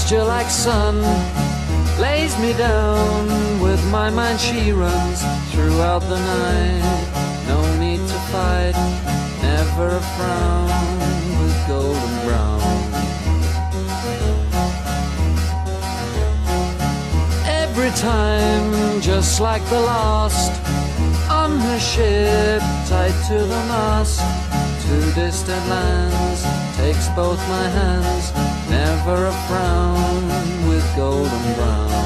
pasture like sun lays me down. With my mind she runs throughout the night. No need to fight, never a frown, with golden brown. Every time, just like the last, on her ship, tied to the mast, to distant lands, takes both my hands, never a frown, with golden brown.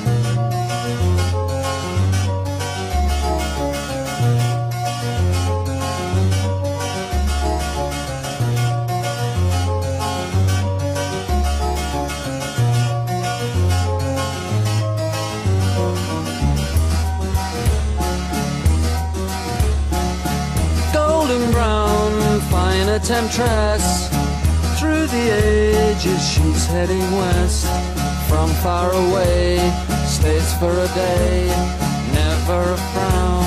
Golden brown, fine a temptress. Through the ages she's heading west. From far away, stays for a day, never a frown.